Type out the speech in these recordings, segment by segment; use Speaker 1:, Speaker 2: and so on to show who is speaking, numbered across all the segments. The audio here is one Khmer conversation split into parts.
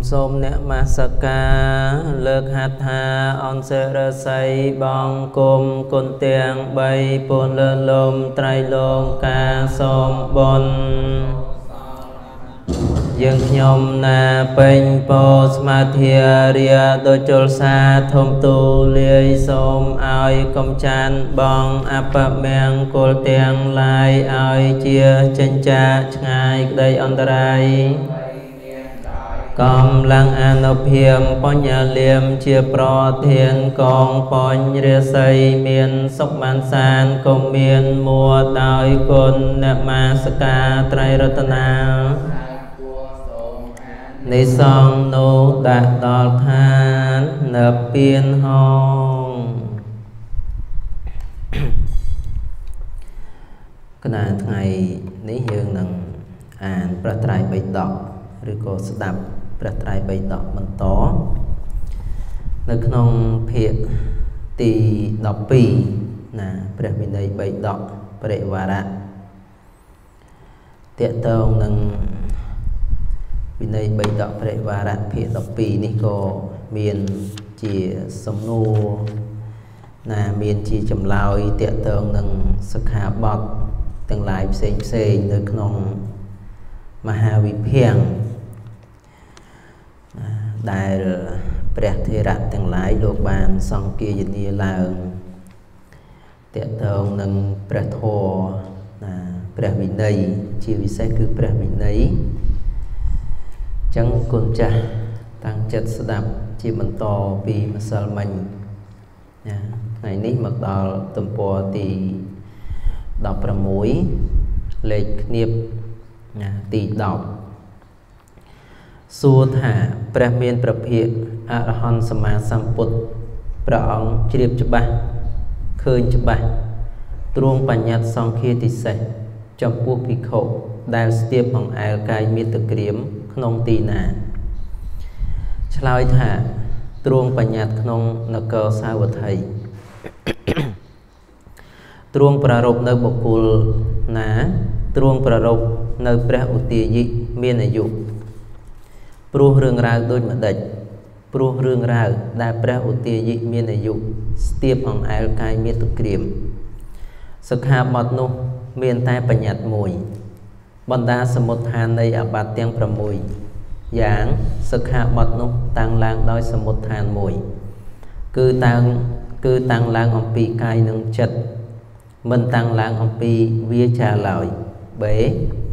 Speaker 1: Sôm nẹ ma sa ca lược hạt hà on sơ rơ say bong cung côn tiếng bay bồn lơn lôm trai lôm ca sôm bồn dương nhôm na bênh bồ sma thia ria đôi chôl xa thôm tu liê sôm ai công chan bong apa mèng côn tiếng lai ai chia chân cha ngay đây on tarai Công lăng an hiểm bó nhà liêm chia pro thiên con bó rìa xây miền sốc man san công miền mùa đòi côn nẹ ma sa ca trai rơ na Ní song nô đạt đọt than nợp biên hông Cái này ngày ní dương nâng án pra trai bày đọc Rồi có sẽ đạp pra trai bày đọc bằng tó Nơiក្នុងភាគទី12ណាព្រះវិន័យបៃដកបរិវារៈតេតងនឹងវិន័យបៃដកបរិវារៈភាគ12នេះក៏មានជាសំណួរណាមានជាចម្លើយតេតងនឹងសិក្ខាបទទាំងឡាយផ្សេងនៅក្នុងមហាវិភាំងដែលព្រះធេរៈទាំងឡាយលោកបានសង្គាយនាឡើងតេតងនឹងព្រះធម៌ណាព្រះវិន័យជាពិសេសគឺព្រះវិន័យចឹងគុណចាស់តាំងចិត្តស្ដាប់ជាបន្តពីម្សិលមិញណាថ្ងៃនេះមកដល់ទំព័រទី16លេខឃ្នៀបណាទី10សួរថាព្រះមានព្រះភិក្ខអរហន្តសម្មាសម្ពុទ្ធព្រះអង្គជ្រាបច្បាស់ឃើញច្បាស់ទ្រង់បញ្ញត្តិសង្ឃាទិសេសចំពោះភិក្ខុដែលស្ទាបអង្អែលកាយមាតុក្រាមក្នុងទីណាឆ្លើយថាទ្រង់បញ្ញត្តិក្នុងនគរសាវត្ថីទ្រង់ប្រារព្ធនៅបុគ្គលណាទ្រង់ប្រារព្ធនៅព្រះឧទាយិមានអាយុព្រោះរឿងរ៉ាវដូចម្ដេចព្រោះរឿងរ៉ាវដែលព្រះឧទាយិមានអាយុស្ទាបអង្អែលកាយមាតុក្រាមសិក្ខាបទនោះមានតែបញ្ញត្តិមួយបណ្ដាសមុទ្ឋាននៃអាបត្តិទាំង6យ៉ាងសិក្ខាបទនោះតាំងឡើងដោយសមុទ្ឋានមួយគឺតាំងឡើងអំពីកាយនិងចិត្តមិនតាំងឡើងអំពីវាចាឡើយបេ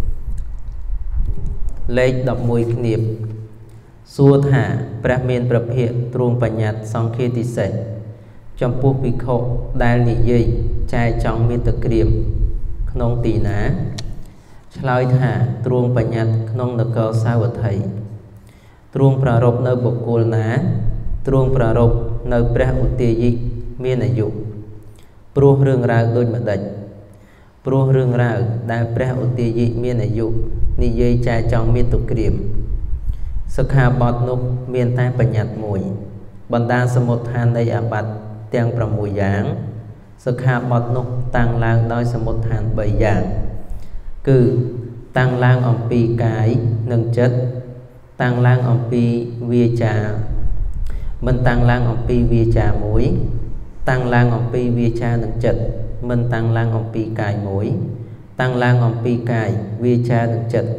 Speaker 1: លេខ11ឃ្នៀបសួរថាព្រះមានព្រះភិក្ខទ្រង់បញ្ញត្តិសង្ឃាទិសេសចំពោះភិក្ខុដែលនិយាយចែកចង់មាតុក្រាមក្នុងទីណាឆ្លើយថាទ្រង់បញ្ញត្តិក្នុងនគរសាវត្ថីទ្រង់ប្រារព្ធនៅបុគ្គលណាទ្រង់ប្រារព្ធនៅព្រះឧទាយិមានអាយុព្រោះរឿងរ៉ាវដូចម្ដេចព្រោះរឿងរ៉ាវដែលព្រះឧទាយិមានអាយុនិយាយចែកចង់មាតុក្រាមសិក្ខាបទនោះមានតែបញ្ញត្តិមួយបណ្ដាសមុទ្ឋាននៃអាបត្តិទាំង6យ៉ាងសិក្ខាបទនោះតាំងឡើងដោយសមុទ្ឋាន3យ៉ាងគឺតាំងឡើងអំពីកាយនិងចិត្តតាំងឡើងអំពីវាចាមិនតាំងឡើងអំពីវាចាមួយតាំងឡើងអំពីវាចានិងចិត្តមិនតាំងឡើងអំពីកាយមួយតាំងឡើងអំពីកាយវាចានិងចិត្ត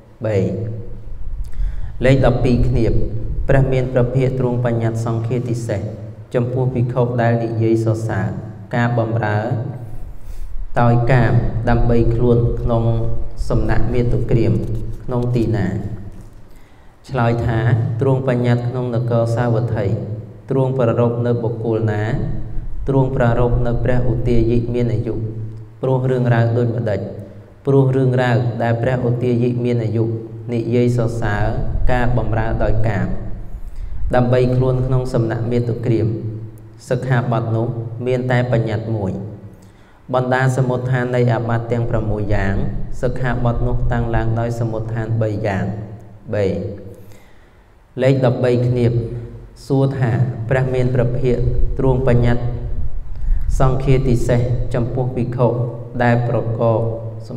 Speaker 1: 3លេខ12ឃ្នៀបព្រះមានព្រះភិក្ខទ្រង់បញ្ញត្តិសង្ឃាទិសេសចំពោះភិក្ខុដែលនិយាយសរសើរការបម្រើដោយកាមដើម្បីខ្លួនក្នុងសំណាក់មាតុក្រាមក្នុងទីណាឆ្លើយថាទ្រង់បញ្ញត្តិក្នុងនគរសាវត្ថីទ្រង់ប្រារព្ធនៅបុគ្គលណាទ្រង់ប្រារព្ធនៅព្រះឧទាយិមានអាយុព្រោះរឿងរ៉ាវដូចម្ដេចព្រោះរឿងរ៉ាវដែលព្រះឧទាយិមានអាយុនិយាយសរសើរការបម្រើដោយកាមដើម្បីខ្លួនក្នុងសំណាក់មាតុក្រាមសិក្ខាបទនោះមានតែបញ្ញត្តិមួយបណ្ដាសមុទ្ឋាននៃអាបត្តិទាំង6យ៉ាងសិក្ខាបទនោះតាំងឡើងដោយសមុទ្ឋាន3យ៉ាងលេខ13ឃ្នៀបសួរថាព្រះមានព្រះភិក្ខទ្រង់បញ្ញត្តិសង្ឃាទិសេសចំពោះភិក្ខុដែលប្រ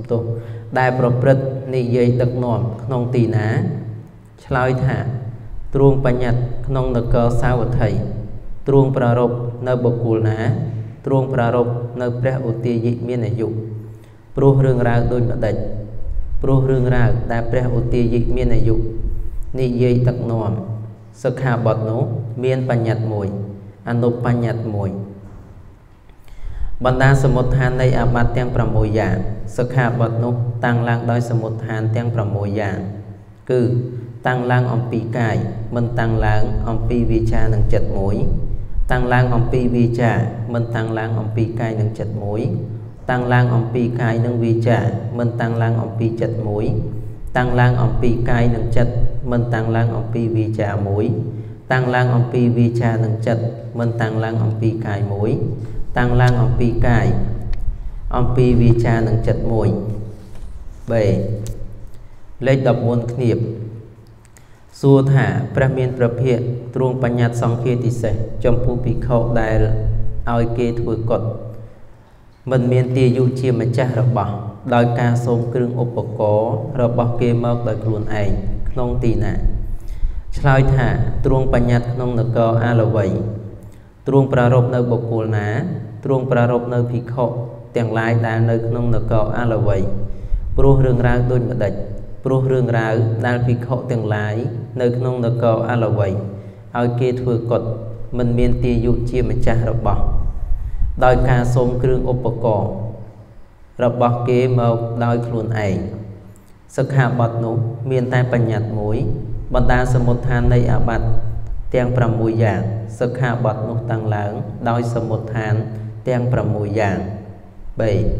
Speaker 1: ព្រឹត្តនិយាយដឹកនាំក្នុងទីណាឆ្លើយថា ទ្ truông bạch nhật nông nực cơ sao vật thầy truông pra rộp nơi bậc cùl ná truông pra rộp nơi pre ưu tiên dị miên này dục pruh rương rào đôi mặt đạch pruh rương rào đã pre ưu tiên dị miên này dục ni dây tắc nòm sức hạ bọt nố miên bạch nhật mùi anh nộp bạch nhật mùi Bandaสมุทฐานในอาบัติទាំង6យ៉ាងសិក្ខាបទនោះតាំងឡើងដោយសមុទ្ឋានទាំង6យ៉ាងគឺតាំងឡើងអំពីកាយមិនតាំងឡើងអំពីវាចានិងចិត្តមួយតាំងឡើងអំពីវាចាមិនតាំងឡើងអំពីកាយនិងចិត្តមួយតាំងឡើងអំពីកាយនិងវាចាមិនតាំងឡើងអំពីចិត្តមួយតាំងឡើងអំពីកាយនិងចិត្តមិនតាំងឡើងអំពីវាចាមួយតាំងឡើងអំពីវាចានិងចិត្តមិនតាំងឡើងអំពីកាយមួយតាំងឡើងអំពីកាយអំពីវាចានិងចិត្តមួយ3លេខ14គ្នាបសួរថាព្រះមានប្រភេទទ្រង់បញ្ញត្តិសង្ឃាទិសេសចំពោះភិក្ខុដែលឲ្យគេធ្វើកុដមិនមានទាយុជាម្ចាស់របស់ដោយការសូមគ្រឿងឧបករណ៍របស់គេមកដោយខ្លួនឯងក្នុងទីណាឆ្លើយថាទ្រង់បញ្ញត្តិក្នុងនគរអាឡវ័យទ្រង់ប្រារព្ធនៅបុគ្គលណាទ្រង់ប្រារព្ធនៅភិក្ខុទាំងឡាយដែលនៅក្នុងនគរអាឡវ័យព្រោះរឿងរ៉ាវដូចម្ដេចព្រោះរឿងរ៉ាវដែលភិក្ខុទាំងឡាយនៅក្នុងនគរអាឡវ័យឲ្យគេធ្វើកុដមិនមានទាយុជាម្ចាស់របស់ដោយការសូមគ្រឿងឧបករណ៍របស់គេមកដោយខ្លួនឯងសិក្ខាបទនោះមានតែបញ្ញត្តិមួយបណ្ដាសមុទ្ឋាននៃអាบัតិទាំង6យ៉ាងសិក្ខាបទនោះតាំងឡើងដោយសមុទ្ឋានទាំង6យ៉ាង3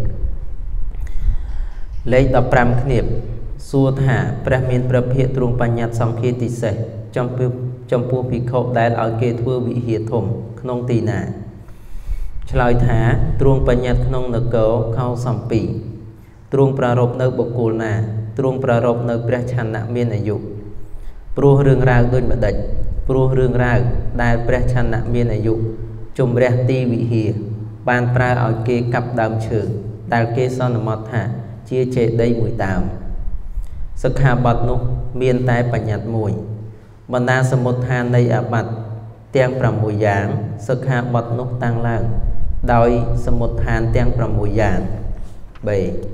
Speaker 1: លេខ15គ្នាបសួរថាព្រះមានប្រភេទទ្រង់បញ្ញត្តិសង្ឃាទិសេសចំពោះភិក្ខុដែលឲ្យគេធ្វើវិហារធំក្នុងទីណាឆ្លើយថាទ្រង់បញ្ញត្តិក្នុងនគរខោសំពីទ្រង់ប្រារព្ធនៅបុគ្គលណាទ្រង់ប្រារព្ធនៅព្រះឆន្ទៈមានអាយុព្រោះរឿងរ៉ាវដូចម្ដេចព្រោះរឿងរ៉ាវដែលព្រះឆន្ទៈមានអាយុជំរះទីវិហារបានប្រើឲ្យគេកាប់ដើមឈើដែលគេសន្មតថាជាចេតិយមួយដើមសិក្ខាបទនោះមានតែបញ្ញត្តិមួយបណ្ដាសមុទ្ឋាននៃអាบัតិទាំង6យ៉ាងសិក្ខាបទនោះតាំងឡើងដោយសមុទ្ឋានទាំង6យ៉ាង3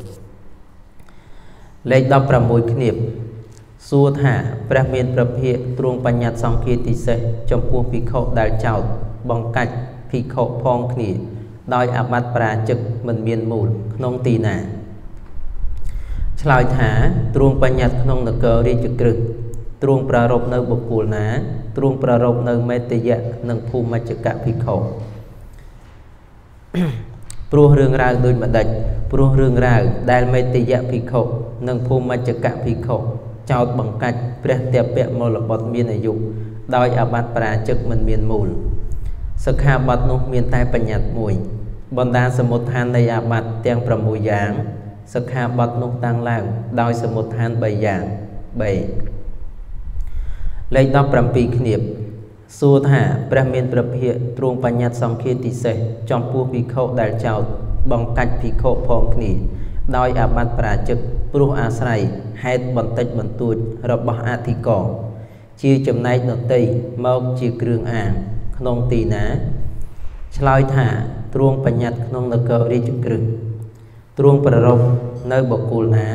Speaker 1: លេខ16គ្នាបសួរថាព្រះមានប្រភេទទ្រង់បញ្ញត្តិសង្ឃាទិសេសចំពោះភិក្ខុដែលចោទបង្កាច់ភិក្ខុផងគ្នាដោយអាบัតិបរាជិកមិនមានមូលក្នុងទីណាឆ្លើយថាទ្រង់បញ្ញត្តិក្នុងនគររាជក្រឹស្នទ្រង់ប្រារព្ធនៅបុគ្គលណាទ្រង់ប្រារព្ធនៅមេតយៈនិងភូមិជ្ជកភិក្ខុព្រោះរឿងរ៉ាវដូចម្ដេចព្រោះរឿងរ៉ាវដែលមេតយៈភិក្ខុនិងភូមិជ្ជកភិក្ខុចោទបង្កាច់ព្រះតេពៈមលបុត្រមានអាយុដោយអាบัតិបរាជិកមិនមានមូលសិក្ខាបទនោះមានតែបញ្ញត្តិមួយបណ្ដាសមុទ្ឋាននៃអាบัតិទាំង6យ៉ាងសិក្ខាបទនោះតាំងឡើងដោយសមុទ្ឋាន3យ៉ាង3លេខ17គ្នាបសួរថាព្រះមានប្រភេទទ្រង់បញ្ញត្តិសង្ឃាទិសេសចំពោះភិក្ខុដែលចោទបង្កាច់ភិក្ខុផងគ្នាដោយអាบัតិបរាជិកព្រោះអាស្រ័យហេតុបន្តិចបន្តួចរបស់អធិករជាចំណែកដតីមកជាគ្រឿងអាងក្នុងទីណាឆ្លើយថាទ្រង់បញ្ញត្តិក្នុងនគររាជក្រឹស្នទ្រង់ប្រារព្ធនៅបុគ្គលណា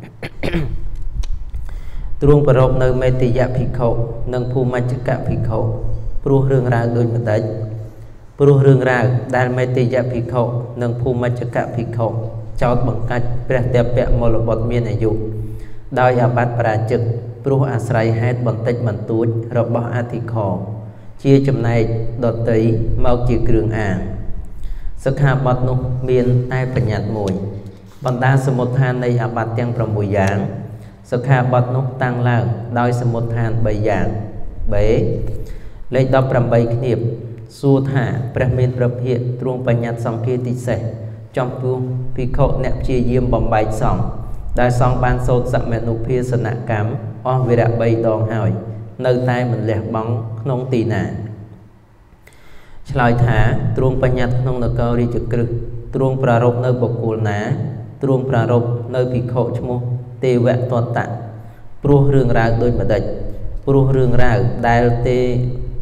Speaker 1: ទ្រង់ប្រារព្ធនៅមេតយៈភិក្ខុនិងភូមិជ្ជកភិក្ខុព្រោះរឿងរ៉ាវដូចម្ដេចព្រោះរឿងរ៉ាវដែលមេតយៈភិក្ខុនិងភូមិជ្ជកភិក្ខុចោទបង្កាច់ព្រះតេពៈមលបុត្រមានអាយុដោយអាบัតិបរាជិកព្រោះអាស្រ័យហេតុបន្តិចបន្តួចរបស់អធិករជាចំណែកដតីមកជាគ្រឿងអាងសិក្ខាបទនោះមានតែបញ្ញត្តិមួយបណ្ដាសមុទ្ឋាននៃអាบัតិទាំង6យ៉ាងសិក្ខាបទនោះតាំងឡើងដោយសមុទ្ឋាន3យ៉ាង3លេខ18គ្នាបសួរថាព្រះមានប្រភេទទ្រង់បញ្ញត្តិសង្ឃាទិសេសចំពោះភិក្ខុអ្នកព្យាយាមបំបែកសង្ឃដែលសង្ឃបានសូត្រសមនុភាសនកម្មអស់វិរៈ3ដងហើយនៅតែមិនលះបង់ក្នុងទីណាឆ្លើយថាទ្រង់បញ្ញត្តិក្នុងនគររាជក្រឹស្នទ្រង់ប្រារព្ធនៅបុគ្គលណាទ្រង់ប្រារព្ធនៅភិក្ខុឈ្មោះទេវតតៈព្រោះរឿងរ៉ាវដូចម្ដេច pruh rương rau đài tê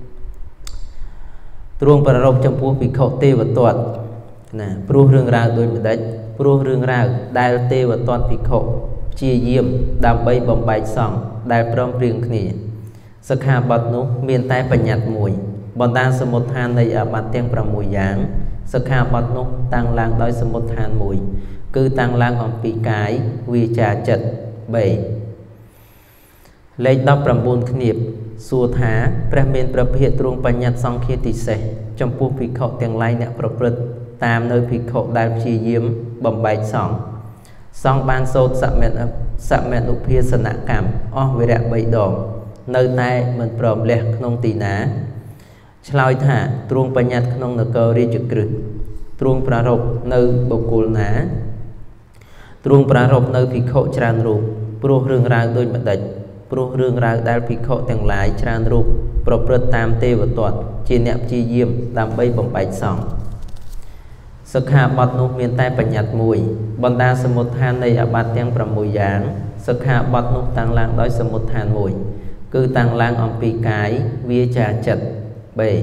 Speaker 1: truông bà rộp trong phu bị khổ tê và tuột pruh rương rau đôi mà đấy pruh rương rau đài tê và tuột bị khổ chia diêm đàm bay bồng bạch sòng đài prom riêng khỉ sắc hà bật nụ miền tay bạch nhạt mùi bọn ta sơ một than này ở mặt tiếng pra mùi dáng sắc hà bật nụ tăng lang đói sơ một than mùi cứ tăng lang ông bị cái vì trà chật bảy lấy đọc làm buôn nghiệp xua thá pra miền pra hiện truông bạch nhạt song khi tì sẻ trong phu bị khổ tiếng lai nẹ pra prật tam nơi bị khổ đài chia diêm bồng bạch sòng song ban sốt sạ mẹn ục phía sân nạ cảm về rạc bầy đỏ nơi tay mình pròm lẹt nông tì ná chlói thả truông bà nhạt nông nở cơ đi trực rực truông bà rộp nơi bầu cùl ná truông bà rộp nơi phí khổ tràn rụp pruh rương rau đôi mặt đạch pruh rương rau đal phí khổ tàng lái tràn rụp prop rớt tam tê và tuột chia nẹp chi diêm làm bay bồng bạch sòng sắc hà bọt nụ miền tay bạch nhạt mùi bọn ta sơ một than này ở bát tiếng pra mùi dáng sắc hà bọt nụ tăng lang đói sơ một than mùi cứ tăng lang ông bị cái vía trà chật bề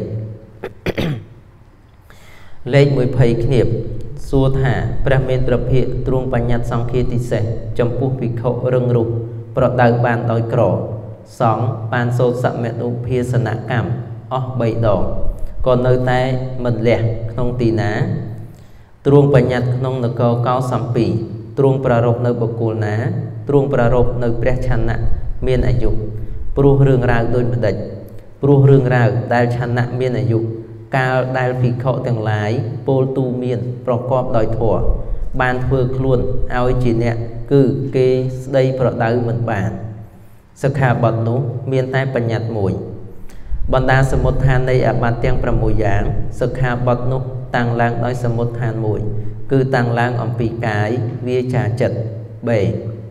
Speaker 1: lên mùi phây nghiệp xua thả pra miền pra hiện truông bạch nhạt song khi tì sẻ trong phu bị khổ rừng rụp prọt đào bàn đói krỏ sóng bàn sốt sạ mẹn ụ phía sân nạ cảm bầy đỏ còn nơi tay mình lẹt không tì ná truông bà nhạt nông nở cầu cao xăm pì truông bà rộp nơi bậc cùl ná truông bà rộp nơi brech chăn nạ miên ả dục pruh rương rau đôi mà đạch pruh rương rau đài chăn nạ miên ả dục cao đài phí khổ tiếng lái pôl tu miên prọ cọp đòi thỏa ban thưa luôn ao chỉ nẹ cư kê đây prọ đau mình bàn sắc hà bọt nụ miên tay bà nhạt mùi bọn ta sơ một than đây ở bàn tiếng pra mùi dáng sắc hà bọt nụ tăng lang đói sơ một than mùi cứ tăng lang ông bị cái vía trà chật bể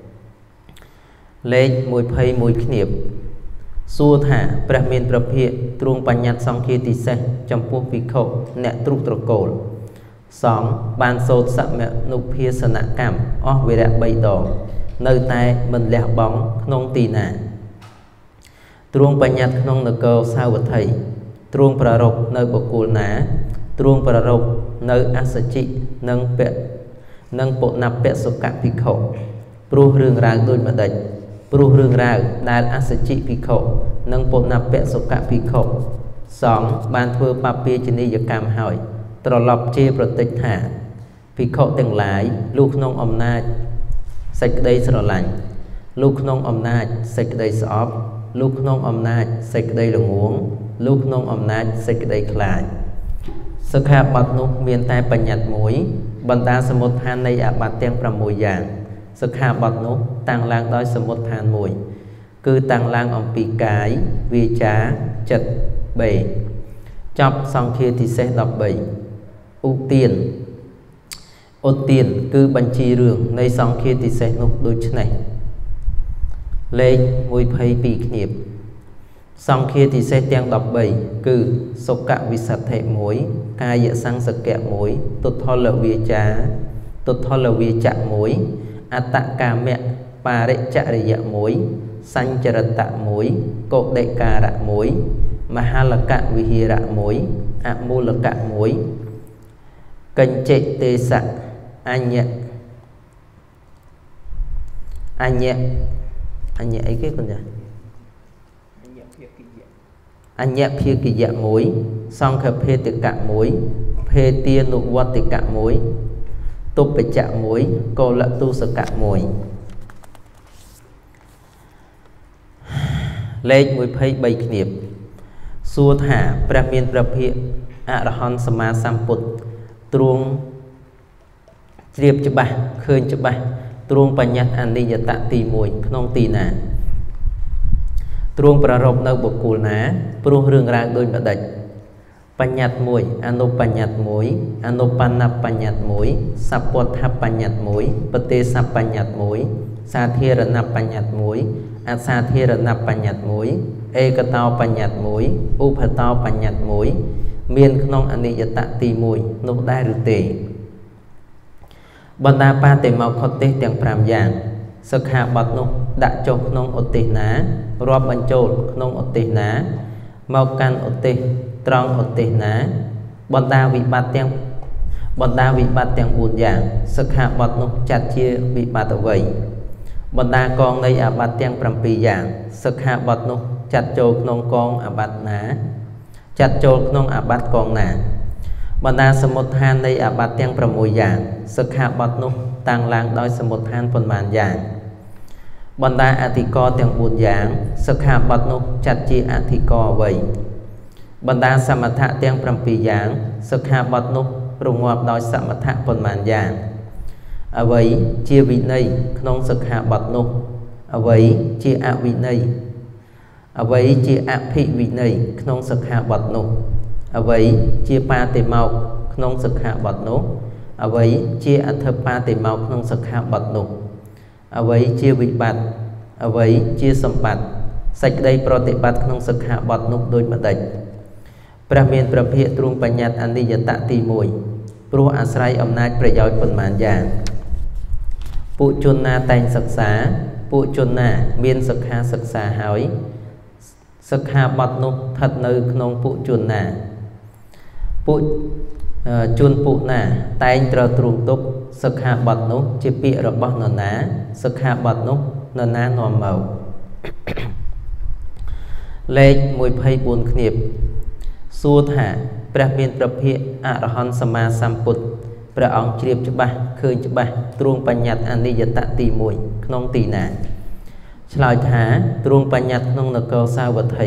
Speaker 1: lên mùi phây mùi nghiệp xua thả pra miền pra hiện truông bạch nhạt song khi tì xe trong phu bị khổ nẹ trục trọc cổ sóng ban sốt sạ mẹ nụ phía sân nạ cảm về rạc bầy đỏ nơi tay mình lẹo bóng nông tì nạ truông bạch nhạt nông nở cầu sao vật thầy truông pra rộp nơi bậc cùl ná truông bà rộp nơi ác sở trị nâng bộ nạp bẹ sổ cạn phí khổ pruh rương rau đôi mà đạch pruh rương rau đài ác sở trị phí khổ nâng bộ nạp bẹ sổ cạn phí khổ sóng ban thưa bà bia chân đi cảm hỏi trò lọc chê bà tích thả phí khổ tiếng lái lúc nông ôm nát sạch đây sơ lạnh lúc nông ôm nát sạch đây sơ ốp lúc nông ôm nát sạch đây là nguống lúc nông ôm nát sạch đây khláy sắc hà bọt nụ miền tay bạch nhạt mũi bọn ta sơ một than này ở bát tiếng pra mùi dàng sắc hà bọt nụ tăng lang đói sơ một than mùi cứ tăng lang ông bị cái vì trá chật bể chọc xong kia thì sẽ đọc bể ưu tiên cứ bánh chi rường nơi xong kia thì sẽ nục đôi chân này lên mùi phây bị nghiệp xong kia thì sẽ tiếng đọc bầy cứ sốc cạ vì sạch thể mối ca dựa sang sạc kẹ mối tốt thô lợ vì chạ mối a tạ ca mẹ bà rệ chạ rệ dạ mối xanh chà rật tạ mối cộ đệ ca rạ mối mà ha là cạ vì hì rạ mối ạ mô là cạ mối kênh trệ tê sạc anh nhẹ ấy cái con nhỉ anh nhẹ phía kỳ dạ mối xong khởi phê từ cạ mối phê tia nụ vật từ cạ mối tục phải chạ mối cô lạ tu sở cạ mối lên mùi phây bày nghiệp xua thả pra miên pra hiện ạ rahon sama samput truông triệp cho bà khơi cho bà truông bà nhạt an ninh tạ tì mùi nông tì nà truông bà rộp nâu bọc cùl ná pruh rương rau đôi mà đạch bạch nhạt mùi anu bạch nhạt mùi anu panna bạch nhạt mùi sapot hap bạch nhạt mùi pate sap bạch nhạt mùi sa thia rana bạch nhạt mùi asa thia rana bạch nhạt mùi ekatao bạch nhạt mùi upatao bạch nhạt mùi miên nông an ninh tạ tì mùi nụ đai rư tề bọn ta ba tề màu khót tê tiếng pram giang សិក្ខាបទនោះដាក់ចុះក្នុងឧទ្ទេសណារាប់បញ្ចូលក្នុងឧទ្ទេសណាមកកាន់ឧទ្ទេសត្រង់ឧទ្ទេសណាបណ្ដាវិបត្តិទាំង4យ៉ាងសិក្ខាបទនោះចាត់ជាវិបត្តិអ្វីបណ្ដាកងនៃអាបត្តិទាំង7យ៉ាងសិក្ខាបទនោះចាត់ចូលក្នុងកងអាបត្តិណាចាត់ចូលក្នុងអាបត្តិកងណាបណ្ដាសមុទ្ឋាននៃអាបត្តិទាំង6យ៉ាងសិក្ខាបទនោះតាំងឡើងដោយសមុទ្ឋានប៉ុន្មានយ៉ាងបណ្ដាអធិករទាំង4យ៉ាងសិក្ខាបទនោះចាត់ជាអធិករអ្វីបណ្ដាសមថៈទាំង7យ៉ាងសិក្ខាបទនោះរងាប់ដោយសមថៈប៉ុន្មានយ៉ាងអ្វីជាវិន័យក្នុងសិក្ខាបទនោះអ្វីជាអវិន័យអ្វីជាអភិវិន័យក្នុងសិក្ខាបទនោះអ្វីជាបាតិមោក្ខក្នុងសិក្ខាបទនោះអ្វីជាអធិបាតិមោក្ខក្នុងសិក្ខាបទនោះអ្វីជាវិបត្តិអ្វីជាសម្បត្តិសេចក្តីប្រតិបត្តិក្នុងសិក្ខាបទនោះដូចម្ដេចព្រះមានព្រះភិក្ខទ្រង់បញ្ញត្តិអនិច្ចតៈទី1ព្រោះអាស្រ័យអំណាចប្រយោជន៍ប៉ុន្មានយ៉ាងពួកជនណាតែងសិក្សាពួកជនណាមានសិក្ខាសិក្សាហើយសិក្ខាបទនោះស្ថិតនៅក្នុងពួកជនណាពួកជនពួកណាតែងត្រូវទ្រង់ទុកសិក្ខាបទនោះជាពាក្យរបស់នរណាសិក្ខាបទនោះនរណានាំមកលេខ24ឃ្នៀបសួរថាព្រះមានព្រះភិក្ខអរហន្តសម្មាសម្ពុទ្ធព្រះអង្គជ្រាបច្បាស់ឃើញច្បាស់ទ្រង់បញ្ញត្តិអនិច្ចតៈទី1ក្នុងទីណាឆ្លើយថាទ្រង់បញ្ញត្តិក្នុងនគរសាវត្ថី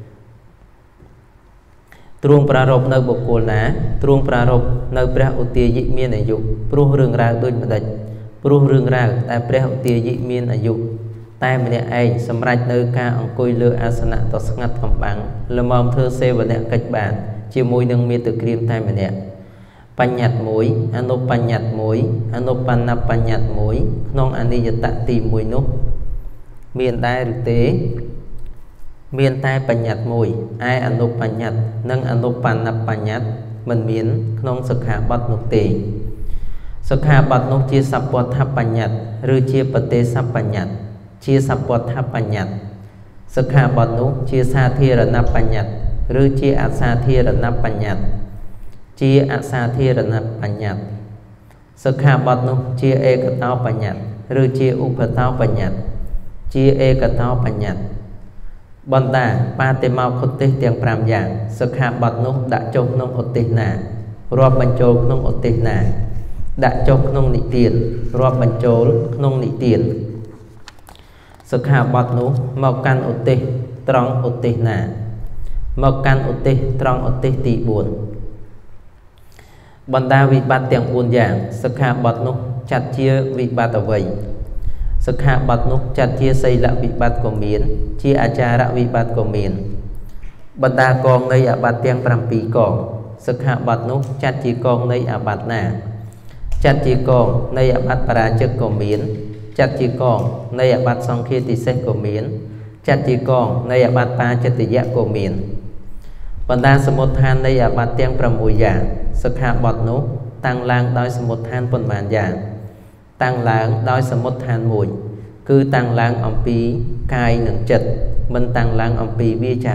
Speaker 1: ទ្រង់ប្រារព្ធនៅបុគ្គលណាទ្រង់ប្រារព្ធនៅព្រះឧទាយិមានអាយុព្រោះរឿងរ៉ាវដូចម្ដេចព្រោះរឿងរ៉ាវតែព្រះឧទាយិមានអាយុតែម្នាក់ឯងសម្រេចនៅការអង្គុយលើអាសនៈដ៏ស្ងាត់កំបាំងល្មមធ្វើសេវនកិច្ចបានជាមួយនឹងមេត្តាក្រៀមតែម្នាក់បញ្ញត្តិ1អនុបញ្ញត្តិ1អនុបណ្ណបញ្ញត្តិ1ក្នុងអនិច្ចតៈទី1នោះមានដែរឬទេមានតែបញ្ញត្តិ1ឯអនុបញ្ញត្តិនិងអនុបណ្ណបញ្ញត្តិមិនមានក្នុងសិក្ខាបទនោះទេសិក្ខាបទនោះជាសព្វត្ថបញ្ញត្តិឬជាបទេសបញ្ញត្តិជាសព្វត្ថបញ្ញត្តិសិក្ខាបទនោះជាសាធារណបញ្ញត្តិឬជាអសាធារណបញ្ញត្តិជាអសាធារណបញ្ញត្តិសិក្ខាបទនោះជាឯកតោបញ្ញត្តិឬជាឧបតោបញ្ញត្តិជាឯកតោបញ្ញត្តិបណ្ដាបាតិមោក្ខុទ្ទេសទាំង5យ៉ាងសិក្ខាបទនោះដាក់ចុះក្នុងឧទ្ទេសណារាប់បញ្ចូលក្នុងឧទ្ទេសណាដាក់ចុះក្នុងនិទានរាប់បញ្ចូលក្នុងនិទានសិក្ខាបទនោះមកកាន់ឧទ្ទេសត្រង់ឧទ្ទេសណាមកកាន់ឧទ្ទេសត្រង់ឧទ្ទេសទី4បណ្ដាវិបត្តិទាំង4យ៉ាងសិក្ខាបទនោះចាត់ជាវិបត្តិអ្វីសិក្ខាបទនោះចាត់ជាសីលវិបត្តិក៏មានជាអាចារវិបត្តិក៏មានបណ្ដាកងនៃអាបត្តិទាំង7កងសិក្ខាបទនោះចាត់ជាកងនៃអាបត្តិណាចាត់ជាកងនៃអាបត្តិបរាជិកក៏មានចាត់ជាកងនៃអាបត្តិសង្ឃាទិសេសក៏មានចាត់ជាកងនៃអាបត្តិបាចិត្តយៈក៏មានបណ្ដាសមុទ្ឋាននៃអាបត្តិទាំង6យ៉ាងសិក្ខាបទនោះតាំងឡើងដោយសមុទ្ឋានប៉ុន្មានយ៉ាងតាំងឡើងដោយសមុទ្ឋាន1គឺតាំងឡើងអំពីកាយនិងចិត្តមិនតាំងឡើងអំពីវាចា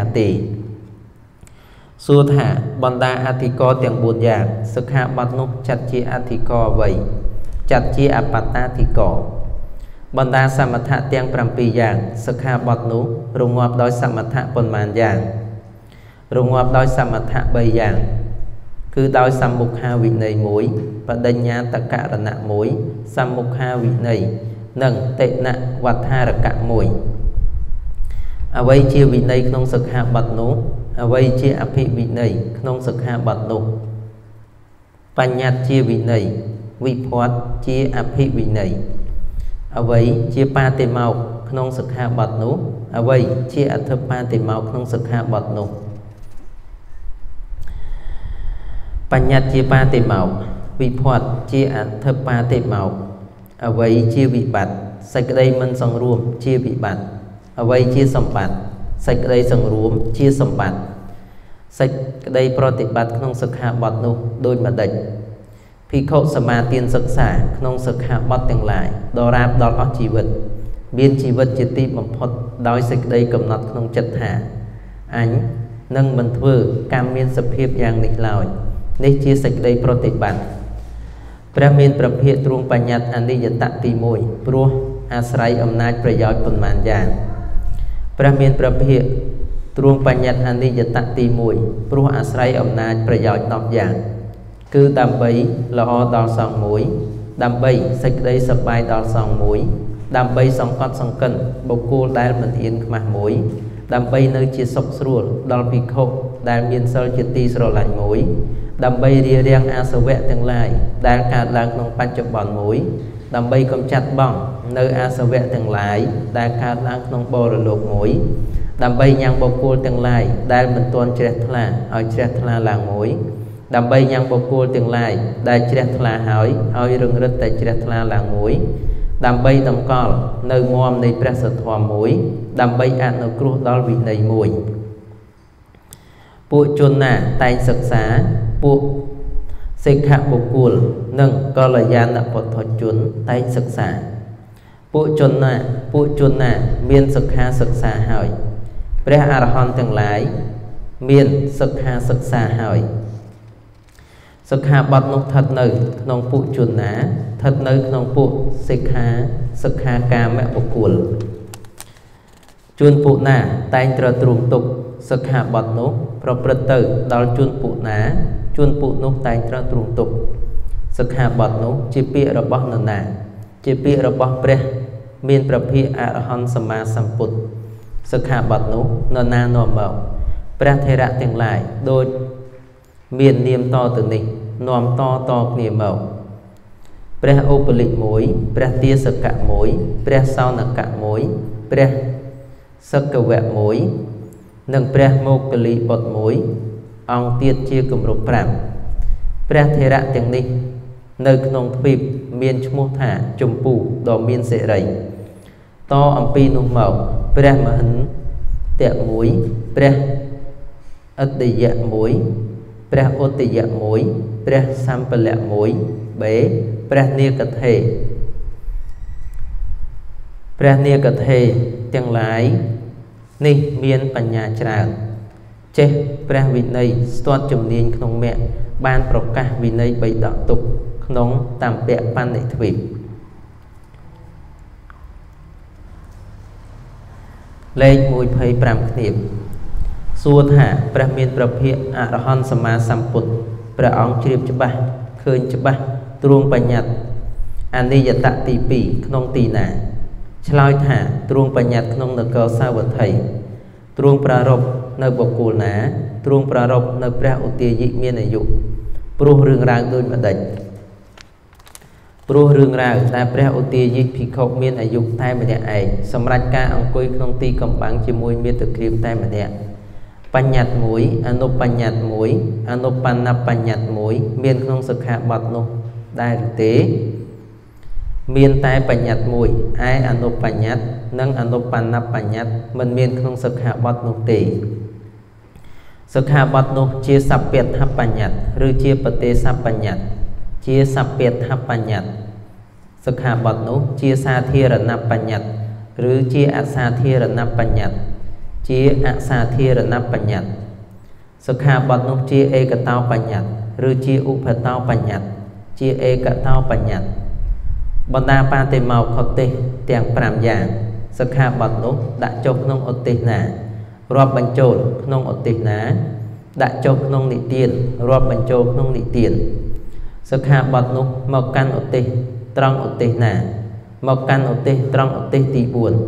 Speaker 1: ទេសួរថាបណ្ដាអធិករទាំង4យ៉ាងសិក្ខាបទនោះចាត់ជាអធិករអ្វីចាត់ជាអបត្តាធិករបណ្ដាសមថៈទាំង7យ៉ាងសិក្ខាបទនោះរងាប់ដោយសមថៈប៉ុន្មានយ៉ាងរងាប់ដោយសមថៈ3យ៉ាងគឺដោយសម្មុខាវិន័យ1បដិញ្ញាតករណៈ1សម្មុខាវិន័យនិងតិណវត្ថារកៈ1អ្វីជាវិន័យក្នុងសិក្ខាបទនោះអ្វីជាអភិវិន័យក្នុងសិក្ខាបទនោះបញ្ញត្តិជាវិន័យវិភ័តជាអភិវិន័យអ្វីជាបាតិមោក្ខក្នុងសិក្ខាបទនោះអ្វីជាអធិបាតិមោក្ខក្នុងសិក្ខាបទនោះបញ្ញត្តិជាបាតិមោក្ខវិភ័តជាអធិបាតិមោក្ខអ្វីជាវិបត្តិសេចក្តីមិនសង្រួមជាវិបត្តិអ្វីជាសម្បត្តិសេចក្តីសង្រួមជាសម្បត្តិសេចក្តីប្រតិបត្តិក្នុងសិក្ខាបទនោះដូចម្ដេច Phi khổ sơ ma tiên sực xả Nông sực hạ bọt tiếng lại Đo rạp đọt ócជីវិត Biênជីវិត ជាទីបំផុត ដោយសេចក្តីកំណត់ក្នុងចិត្តថាអញនឹងមិនធ្វើកម្មមានសភាពយ៉ាងនេះឡើយនេះជាសេចក្តីប្រតិបត្តិព្រះមានប្រភេទទ្រង់បញ្ញត្តិអនិច្ចតទី1ព្រោះអាស្រ័យអំណាចប្រយោជន៍ប៉ុន្មានយ៉ាងព្រះមានប្រភេទទ្រង់បញ្ញត្តិអនិច្ចតទី1ព្រោះអាស្រ័យអំណាចប្រយោជន៍10យ៉ាងគឺដើម្បីល្អដល់សង្ឃមួយដើម្បីសេចក្តីសប្បាយដល់សង្ឃមួយដើម្បីសង្កត់សង្កិនបុគ្គលដែលមិនអៀនខ្មាស់មួយដើម្បីនៅជាសុខស្រួលដល់ភិក្ខុដែលមានសិលជាទីស្រឡាញ់មួយដើម្បីរារាំងអាសវៈទាំងឡាយដែលកើតឡើងក្នុងបច្ចុប្បន្នមួយដើម្បីកម្ចាត់បងនៅអាសវៈទាំងឡាយដែលកើតឡើងក្នុងបរលោកមួយដើម្បីញ៉ាំងបុគ្គលទាំងឡាយដែលមិនទាន់ជ្រះថ្លាឲ្យជ្រះថ្លាឡើងមួយដើម្បីញ៉ាំងបុគ្គលទាំងឡាយដែលជ្រះថ្លាហើយរឹងរិតតែជ្រះថ្លាឡើងមួយដើម្បីតម្កល់នៅមមនៃព្រះសទ្ធធម៌មួយដើម្បីអនុគ្រោះដល់វិន័យមួយពួកជនណាតែងសិក្សាពួកសិក្ខបុគ្គលនិងកល្យាណពុទ្ធជនតែងសិក្សាពួកជនណាមានសិក្ខាសិក្សាហើយព្រះអរហន្តទាំងឡាយមានសិក្ខាសិក្សាហើយសិក្ខាបទនោះស្ថិតនៅក្នុងពួកជនណាស្ថិតនៅក្នុងពួកសិក្ខាកាមបុគ្គលជនពួកណាតែងត្រូវទ្រង់ទុកសិក្ខាបទនោះប្រព្រឹត្តទៅដល់ជនពួកណាជនពួកនោះតែងត្រូវទ្រង់ទុកសិក្ខាបទនោះជាពាក្យរបស់នរណាជាពាក្យរបស់ព្រះមានព្រះភិក្ខអរហន្តសម្មាសម្ពុទ្ធសិក្ខាបទនោះនរណានាំមកព្រះថេរៈទាំងឡាយដូចមាននាមតទៅនេះនាំតគ្នាមកព្រះឧបលិកមួយព្រះទាសកៈមួយព្រះសោនកៈមួយព្រះសកវៈមួយនិងព្រះមោគលីបុត្រមួយអង្គទៀតជាគម្រប់5ព្រះថេរៈទាំងនេះនៅក្នុងទ្វីបមានឈ្មោះថាជម្ពូដ៏មានសិរីតអំពីនោះមកព្រះមហិន្ទៈមួយព្រះអត្តយៈមួយព្រះឧត្តយៈមួយព្រះសម្ពលៈមួយបេព្រះនាគថេទាំងឡាយនេះមានបញ្ញាច្រើនចេះព្រះវិន័យស្ទាត់ជំនាញក្នុងមគ្គបានប្រកាសវិន័យបីដកទុកក្នុងតាមពៈបណ្ឌិទ្វីបលេខ125គ្នាសួរថាព្រះមានព្រះភិក្ខអរហន្តសម្មាសម្ពុទ្ធព្រះអង្គជ្រាបច្បាស់ឃើញច្បាស់ទ្រង់បញ្ញត្តិអនិច្ចតទី2ក្នុងទីណាឆ្លើយថាទ្រង់បញ្ញត្តិក្នុងនគរសាវត្ថីទ្រង់ប្រារព្ធនៅបុគ្គលណាទ្រង់ប្រារព្ធនៅព្រះឧទាយិមានអាយុព្រោះរឿងរ៉ាវដូចម្ដេចព្រោះរឿងរ៉ាវតែព្រះឧទាយិភិក្ខុមានអាយុតែម្នាក់ឯងសម្រាប់ការអង្គុយក្នុងទីកំបាំងជាមួយមេត្តក្រៀមតែម្នាក់បញ្ញត្តិមួយអនុបញ្ញត្តិមួយអនុបណ្ណបញ្ញត្តិមួយមានក្នុងសិក្ខាបទនោះដែរទេមានតែបញ្ញត្តិមួយឯអនុបញ្ញត្តិនិងអនុបណ្ណបញ្ញត្តិមិនមានក្នុងសិក្ខាបទនោះទេសិក្ខាបទនោះជាសព្វថបញ្ញត្តិឬជាបទេសបញ្ញត្តិជាសព្វថបញ្ញត្តិសិក្ខាបទនោះជាសាធារណបញ្ញត្តិឬជាអសាធារណបញ្ញត្តិជាអសាធារណបញ្ញត្តិសិក្ខាបទនោះជាឯកតោបញ្ញត្តិឬជាឧបតោបញ្ញត្តិជាឯកតោបញ្ញត្តិបណ្ដាបាតិមោខុទេសទាំង5យ៉ាងសិក្ខាបទនោះដាក់ចុះក្នុងឧទ្ទេសណារាប់បញ្ចូលក្នុងឧទ្ទេសណាដាក់ចុះក្នុងនិទានរាប់បញ្ចូលក្នុងនិទានសិក្ខាបទនោះមកកាន់ឧទ្ទេសត្រង់ឧទ្ទេសណាមកកាន់ឧទ្ទេសត្រង់ឧទ្ទេសទី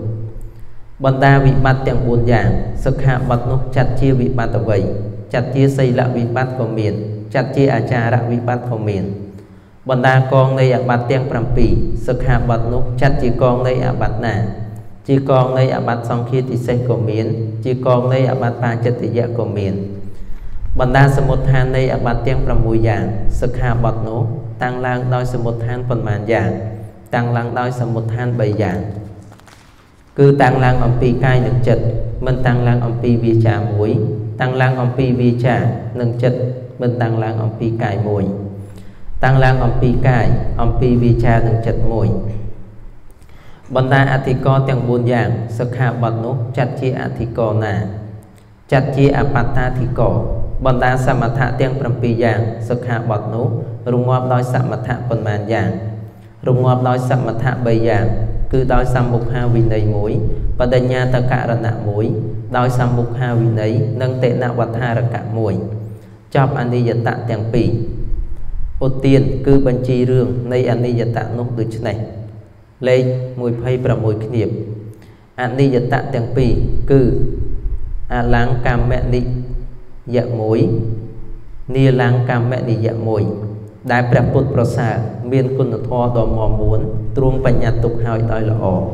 Speaker 1: 4បណ្ដាវិបត្តិទាំង4យ៉ាងសិក្ខាបទនោះចាត់ជាវិបត្តិអ្វីចាត់ជាសីលវិបត្តិក៏មានចាត់ជាអាចារវិបត្តិក៏មានបណ្ដាកងនៃអាបត្តិទាំង7សិក្ខាបទនោះចាត់ជាកងនៃអាបត្តិណាជាកងនៃអាបត្តិសង្ឃាទិសេសក៏មានជាកងនៃអាបត្តិបាចិត្តយៈក៏មានបណ្ដាសមុទ្ឋាននៃអាបត្តិទាំង6យ៉ាងសិក្ខាបទនោះតាំងឡើងដោយសមុទ្ឋានប៉ុន្មានយ៉ាងតាំងឡើងដោយសមុទ្ឋាន3យ៉ាងគឺតាំងឡើងអំពីកាយនិងចិត្តមិនតាំងឡើងអំពីវាចាមួយតាំងឡើងអំពីវាចានិងចិត្តមិនតាំងឡើងអំពីកាយមួយ tăng lang âm pi cài âm pi vi cha nâng chật mùi bọn ta ati co tiếng buôn dạng sắc hạ bật nốt chặt chia ati co nà chặt chia apata thì co bọn ta samatha tiếng prampi dạng sắc hạ bật nốt rung ngọp đôi samatha phần màn dạng rung ngọp đôi samatha bầy dạng cứ đôi samukha vi nầy mũi và đền nhà ta cả là nạ mũi đôi samukha vi nầy nâng tệ nạ vật ha là cả mũi chọc anh đi dân tạ tiếng pì ưu tiên cứ bên chi rương nay anh đi dân tạ nốt từ chân này lên mùi phây và mùi kinh nghiệm anh đi dân tạ tiếng pì cứ láng cam mẹ đi dạ mũi nia láng cam mẹ đi dạ mũi đại bạc bút pro sa miên quân được thoa đò mò muốn truông bạch nhạt tục hỏi đòi là ổ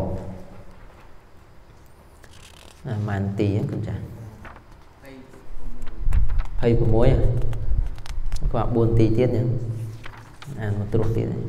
Speaker 1: màn tí con trai phây của mối các bạn buồn tí tiết nhé một truông tí này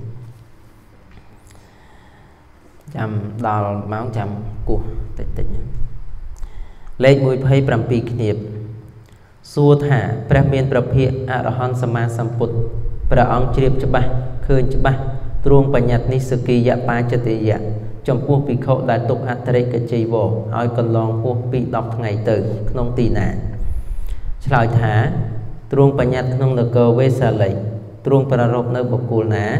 Speaker 1: chăm đào máu chăm của tích tích nhé lên mùi phây bàm pi nghiệp xua thả brahmin prabhia arahon sama samput pra ông chìa cho ba khơi cho ba truông bạch nhật ni sơ kỳ dạ ba cho tì dạ trong phu bị khổ đại tục atre cái chì vô hỏi còn lòng phu bị đọc ngày từ không tì nà lời thả truông bạch nhật không được cơ với xa lệ truông pra rộp nơi bọc cù ná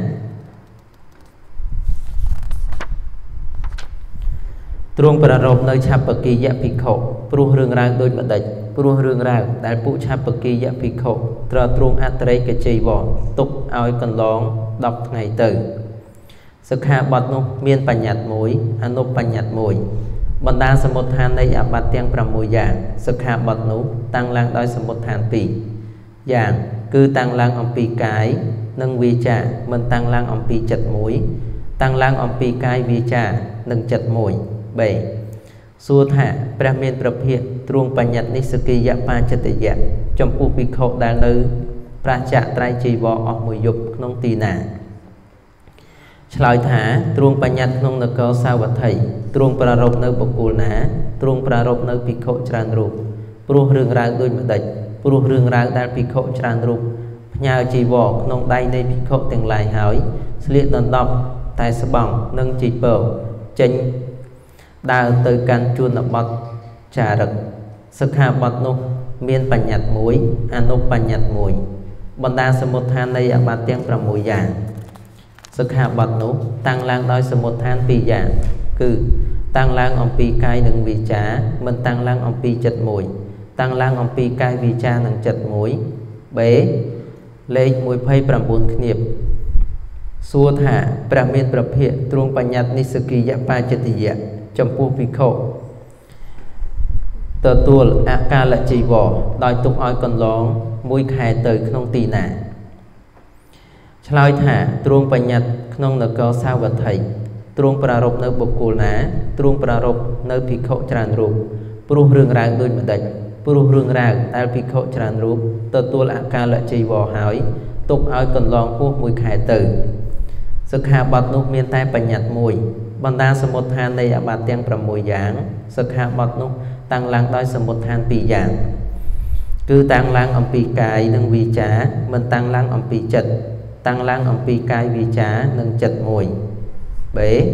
Speaker 1: truông pra rộp nơi chạp bậc kỳ dạ bị khổ pru rương ràng đôi mặt đạch pru rương ràng đại phụ chạp bậc kỳ dạ bị khổ tra truông atre cái chì vô tục hỏi còn lòng đọc ngày từ sức hạ bọt nụ miên bạch nhạt mũi nụ bạch nhạt mũi bọn ta sẽ một than đây áp bát tiếng pra mùi dạng sức hạ bọt nụ tăng lang đói sẽ một than pì dạng cứ tăng lang ông pì cái nâng vi trà mình tăng lang ông pì chật mũi tăng lang ông pì cái vi trà nâng chật mũi 7 xua thả brahmin prabhia truông bạch nhạt ni sơ kỳ dạ pa chật dạ trong phu bị khổ đa lư pra chạ trai chì vò ọt mùi dục nông tì nà lời thả truông bạch nhạt nông nơ cơ sao vật thầy truông pra rộp nơ bọc cù ná truông pra rộp nơ bị khổ tràn rụp pru rương rào đôi mặt đạch pru rương rào đa bị khổ tràn rụp nhờ chì vò nông đay nơi bị khổ tiền lại hỏi liệt đòn đọc tại sơ bỏng nâng chì bầu chênh đào từ căn chuôn ở bọt trà rực sức hạ bọt nụ miên bạch nhạt mũi nụ bạch nhạt mũi bọn ta sẽ một than đây ở bát tiếng pra mùi dạng sức hạ bọt nụ tăng lang đói sẽ một than pì dạng cứ tăng lang ông pì cai đừng vì trá mình tăng lang ông pì chật mũi tăng lang ông pì cai vì cha đừng chật mũi bế lên mũi phây pra bốn nghiệp xua thả brahmin prabhia truông bạch nhạt ni sơ kỳ dạ pa chật dạ trong phu bị khổ tờ tuôn ca là chỉ vỏ đòi tục oi còn lóng mũi khai tới không tì nà lời thả truông bạch nhật không nợ có sao vật thầy truông pra rộp nơi bọc cù ná truông pra rộp nơi bị khổ tràn rụp pru rương ràng đôi mặt đạch pru rương ràng tại bị khổ tràn rụp tờ tuôn ca là chỉ vỏ hỏi tục oi còn lóng phu mũi khai tới sức hạ bọt nụ miên tay bạch nhật mùi bọn ta sẽ một than đây ở bát tiếng pra mùi dạng sức hạ bọt nụ tăng lang đói sẽ một than pì dạng cứ tăng lang ông pì cái nâng vi trá mình tăng lang ông pì chật tăng lang ông pì cái vi trá nâng chật mùi bế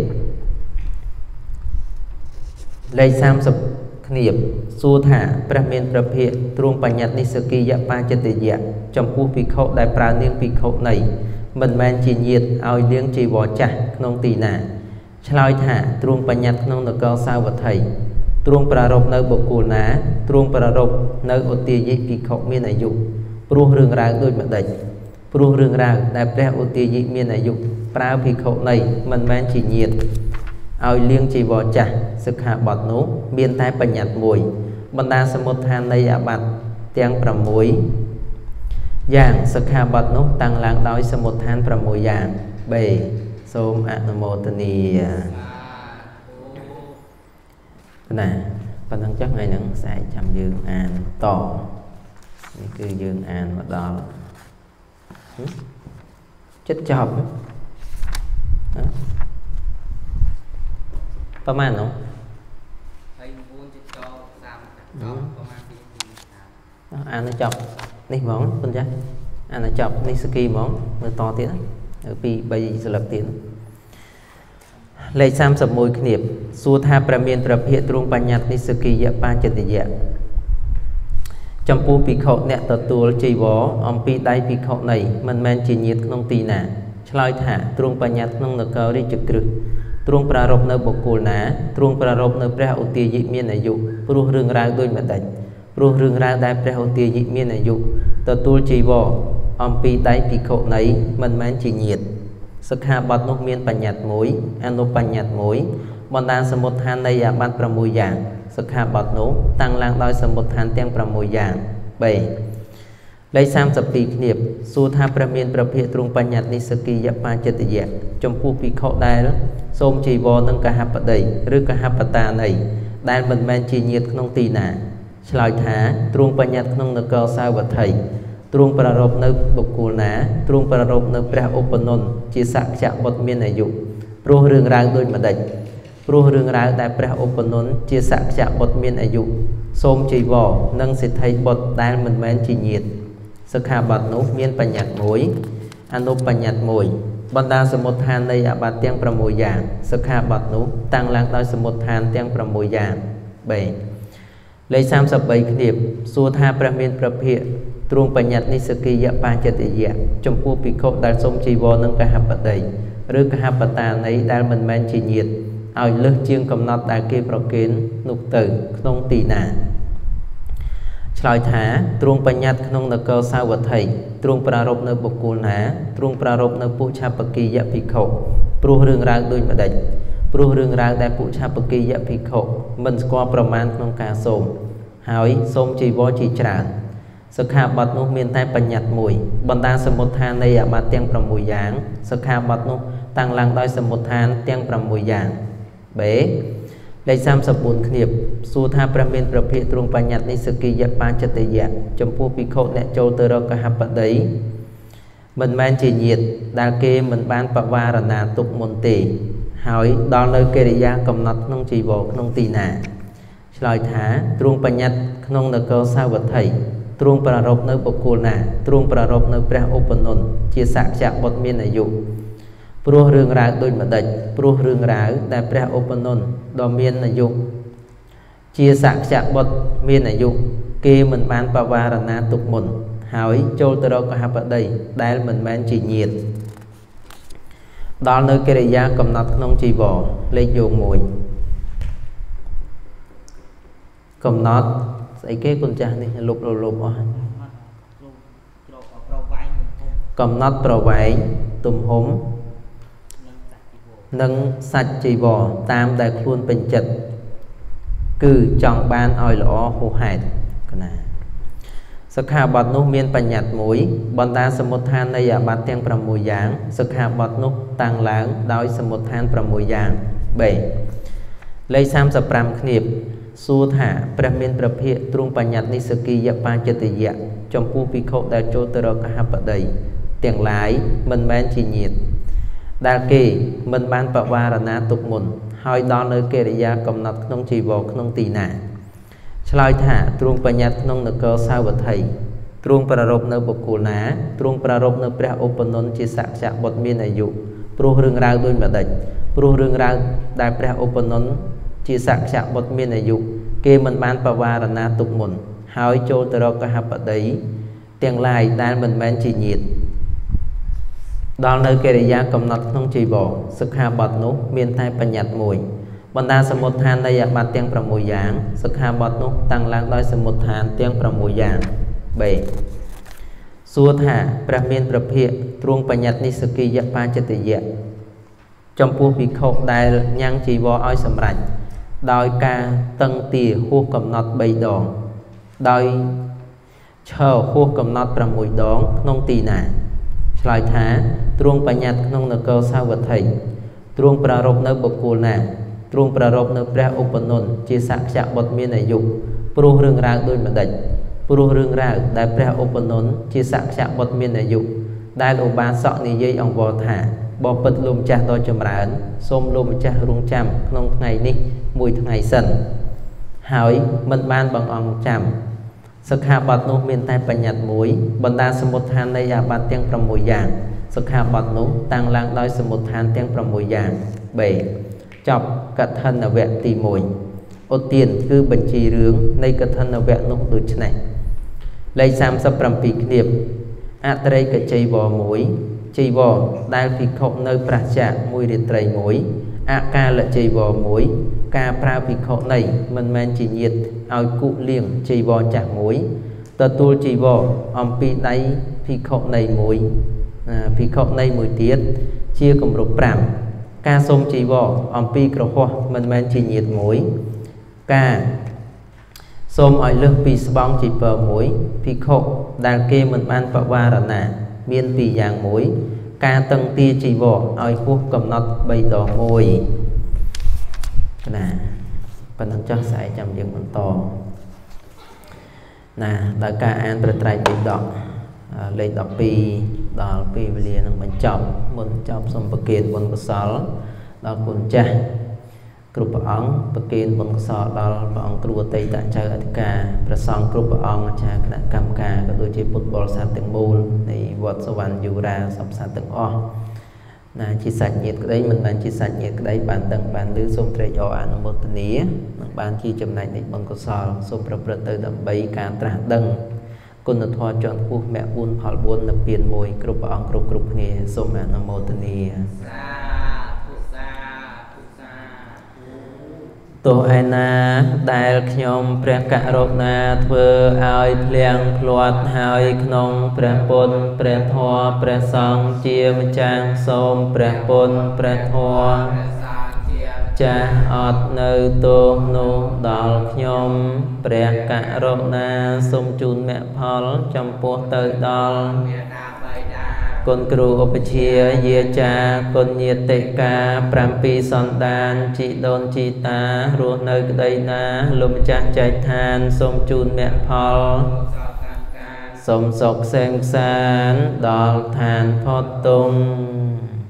Speaker 1: lấy sam sập nghiệp xua thả brahmin prabhia truông bạch nhạt ni sơ kỳ dạ pa chật dạ trong phu pì khổ đại pra niên pì khổ này mình men chỉ nhiệt ao liếng chỉ vỏ chả nông tì nà lời thả truông bạch nhạt nông nợ cơ sao vật thầy truông pra rộp nơi bọc cù ná truông pra rộp nơi ô tia dị phi khổ miên ải dục pru rương rào đôi mặt đạch pru rương rào đại pre ô tia dị miên ải dục pra phi khổ này mình men chỉ nhiệt ao liêng chỉ vỏ chả sức hạ bọt nốt miên tai bạch nhạt mùi bọn ta sẽ một than đây ạ bạch tiếng pra muối dạng sức hạ bọt nốt tăng lang đói sẽ một than pra muối dạng bề xôm Anumotani nè phần thân chất này nó sẽ chăm dương an to cứ dương an mà đó chết chọcประมาณ không an nó chọc đi món con chắc anh là chọc Nisaki món mới to tiếng ở pi bay giờ lập tiếng lấy sam sập môi khniệp xua tha pramiênประเภท trungปัญญัติ Nisaki ยะ ปัญจติยะ ចំពោះភិក្ខុអ្នកទទួលចីវរអំពីដៃភិក្ខុនៃមិនមែនជាញាតិក្នុងទីណាឆ្លើយថាទ្រង់បញ្ញត្តិក្នុងនគររាជក្រឹសទ្រង់ប្រារព្ធនៅបុគ្គលណាទ្រង់ប្រារព្ធនៅព្រះឧទាយិមានអាយុព្រោះរឿងរ៉ាវដូចម្ដេចព្រោះរឿងរ៉ាវដែលព្រះឧទាយិមានអាយុទទួលចីវរអំពីដៃភិក្ខុនៃមិនមែនជាញាតិសិក្ខាបទនោះមានបញ្ញត្តិមួយអនុបញ្ញត្តិមួយបណ្ដាសមុទ្ឋាននៃអាបត្តិ6យ៉ាងសិក្ខាបទនោះតាំងឡើងដោយសមុទ្ឋានទាំង6យ៉ាង 3 លេខ 32 គ្នាបសួរថាព្រះមានប្រភេទទ្រង់បញ្ញត្តិ Nisaki យៈ បាចិត្តយៈ ចំពោះភិក្ខុដែលសូមជីវរនឹងកហបតីឬកហបតានៃដែលមិនមែនជាញាតិក្នុងទីណាឆ្លើយថាទ្រង់បញ្ញត្តិក្នុងនគរសាវត្ថីទ្រង់ប្រារព្ធនៅបុគ្គលណាទ្រង់ប្រារព្ធនៅព្រះឧបនន្ទជាសក្យបុត្រមានអាយុព្រោះរឿងរ៉ាវដូចម្ដេចព្រោះរឿងរ៉ាវដែលព្រះឧបនន្ទជាសក្យបុត្រមានអាយុសូមជីវរនិងសិទ្ធិបុត្រដែលមិនមែនជាញាតិសិក្ខាបទនោះមានបញ្ញត្តិមួយអនុបញ្ញត្តិមួយបណ្ដាសមុទ្ឋាននៃអាបត្តិទាំង6យ៉ាងសិក្ខាបទនោះតាំងឡើងដោយសមុទ្ឋានទាំង6យ៉ាង 3 លេខ 33 គ្នាបសួរថាព្រះមានប្រភេទទ្រង់បញ្ញត្តិ Nisaki យៈ បាចិត្តយៈ ចំពោះភិក្ខុដែលសូមជីវរនឹងកហបតីឬកហបតានៃដែលមិនមែនជាញាតិឲ្យលើសជាងកំណត់ដែលគេប្រគេននោះទៅក្នុងទីណាឆ្លើយថាទ្រង់បញ្ញត្តិក្នុងនគរសាវត្ថីទ្រង់ប្រារព្ធនៅបុគ្គលណាទ្រង់ប្រារព្ធនៅពុឆបគិយភិក្ខុព្រោះរឿងរ៉ាវដូចម្ដេចព្រោះរឿងរ៉ាវដែលពុឆបគិយភិក្ខុមិនស្គាល់ប្រមាណក្នុងការសូមហើយសូមជីវរជាច្រើនសិក្ខាបទនោះមានតែបញ្ញត្តិមួយបណ្ដាសមុទ្ឋាននៃអាបត្តិទាំង6យ៉ាងសិក្ខាបទនោះតាំងឡើងដោយសមុទ្ឋានទាំង6យ៉ាង B លេខ 34 គ្នាបសួរថាព្រះមានប្រភេទទ្រង់បញ្ញត្តិ Nisaki យៈ បាចិត្តយៈ ចំពោះភិក្ខុអ្នកចូលទៅរកកហបតីមិនមែនជាញាតិដែលគេមិនបានបវារណាទុកមុនទេហើយដល់នៅកិរិយាកំណត់ក្នុងជីវរក្នុងទីណាឆ្លើយថាទ្រង់បញ្ញត្តិក្នុងនគរសាវត្ថីទ្រង់ប្រារព្ធនៅបុគ្គលណាទ្រង់ប្រារព្ធនៅព្រះឧបនន្ទជាសក្យបុត្រមានអាយុព្រោះរឿងរ៉ាវដូចម្ដេចព្រោះរឿងរ៉ាវដែលព្រះឧបនន្ទដ៏មានអាយុជាសក្យបុត្រមានអាយុគេមិនបានបវារណាទុកមុនហើយចូលទៅរកកហបតីដែលមិនមែនជាញាតិដល់នៅកិរិយាកំណត់ក្នុងជីវរលេខយោងមួយកំណត់ស្អីគេគុណចាស់នេះលុបអស់កំណត់ប្រវែងទំហំនិងសាច់ជីវរតាមដែលខ្លួនពេញចិត្តគឺចង់បានឲ្យល្អហួសហេតុកណាសិក្ខាបទនោះមានបញ្ញត្តិមួយបណ្ដាសមុទ្ឋាននៃអាបត្តិទាំង6យ៉ាងសិក្ខាបទនោះតាំងឡើងដោយសមុទ្ឋាន6យ៉ាង B លេខ 35 គ្នាបសួរថាព្រះមានប្រភេទទ្រង់បញ្ញត្តិ Nisaki យៈ បាចិត្តយៈ ចំពោះភិក្ខុដែលចូលទៅរកកហបតីទាំងឡាយមិនមែនជាញាតិដែលគេមិនបានបវារណាទុកមុនហើយដល់នៅកិរិយាកំណត់ក្នុងជីវរក្នុងទីណាឆ្លើយថាទ្រង់បញ្ញត្តិក្នុងនគរសាវត្ថីទ្រង់ប្រារព្ធនៅបុគ្គលណាទ្រង់ប្រារព្ធនៅព្រះឧបនន្ទជាសក្យបុត្រមានអាយុព្រោះរឿងរ៉ាវដូចម្ដេចព្រោះរឿងរ៉ាវដែលព្រះឧបនន្ទជាសក្យបុត្រមានអាយុគេមិនបានបវារណាទុកមុនហើយចូលទៅរកកហបតីទាំងឡាយដែលមិនមែនជាញាតិដល់នៅកិរិយាកំណត់ក្នុងជីវរសិក្ខាបទនោះមានតែបញ្ញត្តិមួយបណ្ដាសមុទ្ឋាននៃអាបត្តិទាំង6យ៉ាងសិក្ខាបទនោះតាំងឡើងដោយសមុទ្ឋានទាំង6យ៉ាង B សួរថាព្រះមានប្រភេទទ្រង់បញ្ញត្តិ Nisaki យៈ បាចិត្តយៈ ចំពោះភិក្ខុដែលញ៉ាំងជីវរឲ្យសម្រេចដោយការតឹងទាហួសកំណត់3ដងដោយឈរហួសកំណត់6ដងក្នុងទីណាឆ្លើយថាទ្រង់បញ្ញត្តិក្នុងនគរសាវត្ថីទ្រង់ប្រារព្ធនៅបុគ្គលណាទ្រង់ប្រារព្ធនៅព្រះឧបនន្ទជាសក្យបុត្រមានអាយុព្រោះរឿងរ៉ាវដូចម្ដេចព្រោះរឿងរ៉ាវដែលព្រះឧបនន្ទជាសក្យបុត្រមានអាយុដែលឧបាសកនិយាយអង្វរថាបបិទ្ធលោកម្ចាស់ដ៏ចម្រើនសូមលោកម្ចាស់រងចាំក្នុងថ្ងៃនេះមួយថ្ងៃសិនហើយមិនបានបង្អង់ចាំ Sắc hạ bọt nụ miền tai bạch nhật mũi Bọn đa sơ một than này à bát tiếng prầm mùi dạng Sắc hạ bọt nụ tăng lang đôi sơ một than tiếng prầm mùi dạng 7. Chọc cật thân ở vẹn tì mùi Ô tiền cứ bình trì rướng Này cật thân ở vẹn nụ đuổi chân này Lấy xăm sắp prầm phí kniệp Át rây cật chây bò mũi Chây bò đai phí khổ nơi prạc chạc mùi riêng trầy mũi Át ca là chây bò mũi Ca pra phí khổ này mình men chỉ nhiệt Ôi cụ liêng chây bò chạc mũi Tờ tuôn chây bò Ông phí đáy phí khổ này mũi Phí khổ này mũi tiết Chia cùng rục pram Ca xông chây bò Ông phí khổ hoa mình men chỉ nhiệt mũi Ca xông ỏi lương phí sơ bóng chỉ bờ mũi Phí khổ đàn kê mình ban phá hoa rả nà Miên phí dạng mũi Ca tầng tia chây bò Ỏi khuốc cầm nọt bây đỏ mùi Nà Còn nâng cho sẽ chăm dựng bằng to Nà Đã ca an bật trai bị đọc Lên đọc bì Đó bì về liền nâng bằng chọc Muốn chọc xong bậc kiên bằng bậc sál Đó cuốn cha Cửu bà ống bậc kiên bằng sál Đó bà ống cửu tây tạ chơi ở ca Bà xong cửu bà ống cha kena cầm ca Các đôi chế bút bò sát từng mùl Này vọt sơ văn dù ra sắp sát từng o Nà chỉ sạch nhiệt cái đấy mình bạn chỉ sạch nhiệt cái đấy bạn tầng bạn lưu xông tre cho anh một tình ý bạn khi chấm này định bằng cơ sở xông rập rập từ đậm bấy cả trả đằng con được thoa chọn khu mẹ buôn họ buôn là tiền mùi group ông group này xông anh một tình ý tổ ai na đại nhom pre cả rốt na thưa ai phèn ploat hai knong pre pon pre thoa pre song chia trang xôm pre pon pre thoa cha ọt nơi tô nô đào nhom pre cả rốt na xôm chun mẹ phol trong po tới đào con cừu ốp chia dìa cha con nhiệt tệ ca pram pi son đan chị đôn chị ta ruột nơi đây na lùm cha chạy than xôm chun mẹ phol xôm sọc xem san đào than phót tung